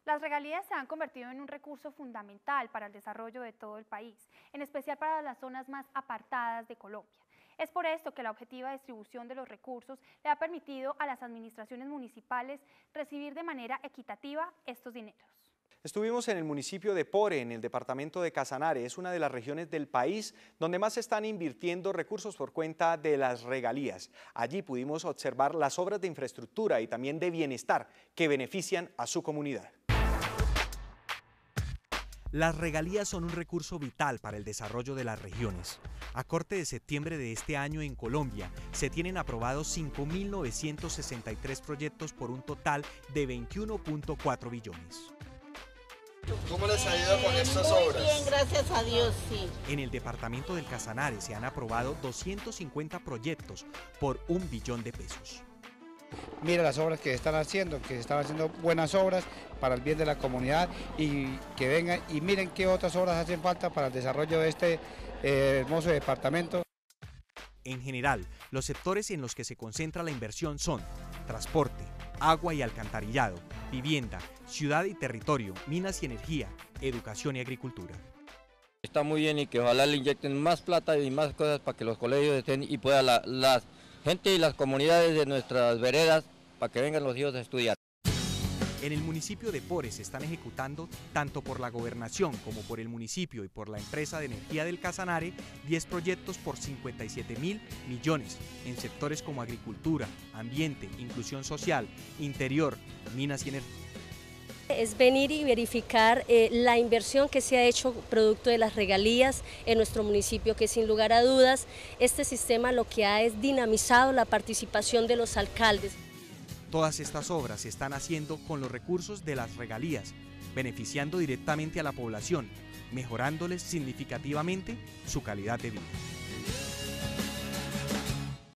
Las regalías se han convertido en un recurso fundamental para el desarrollo de todo el país, en especial para las zonas más apartadas de Colombia. Es por esto que la objetiva distribución de los recursos le ha permitido a las administraciones municipales recibir de manera equitativa estos dineros. Estuvimos en el municipio de Pore, en el departamento de Casanare. Es una de las regiones del país donde más se están invirtiendo recursos por cuenta de las regalías. Allí pudimos observar las obras de infraestructura y también de bienestar que benefician a su comunidad. Las regalías son un recurso vital para el desarrollo de las regiones. A corte de septiembre de este año en Colombia, se tienen aprobados 5.963 proyectos por un total de 21.4 billones. ¿Cómo les ha ido con estas obras? Muy bien, gracias a Dios, sí. En el departamento del Casanare se han aprobado 250 proyectos por 1 billón de pesos. Mira las obras que están haciendo buenas obras para el bien de la comunidad y que vengan y miren qué otras obras hacen falta para el desarrollo de este hermoso departamento. En general, los sectores en los que se concentra la inversión son transporte, agua y alcantarillado, vivienda, ciudad y territorio, minas y energía, educación y agricultura. Está muy bien y que ojalá le inyecten más plata y más cosas para que los colegios estén y pueda la gente y las comunidades de nuestras veredas para que vengan los hijos a estudiar. En el municipio de Pore se están ejecutando, tanto por la gobernación como por el municipio y por la empresa de energía del Casanare, 10 proyectos por 57.000 millones en sectores como agricultura, ambiente, inclusión social, interior, minas y energía. Es venir y verificar la inversión que se ha hecho producto de las regalías en nuestro municipio, que sin lugar a dudas este sistema lo que ha es dinamizado la participación de los alcaldes. Todas estas obras se están haciendo con los recursos de las regalías, beneficiando directamente a la población, mejorándoles significativamente su calidad de vida.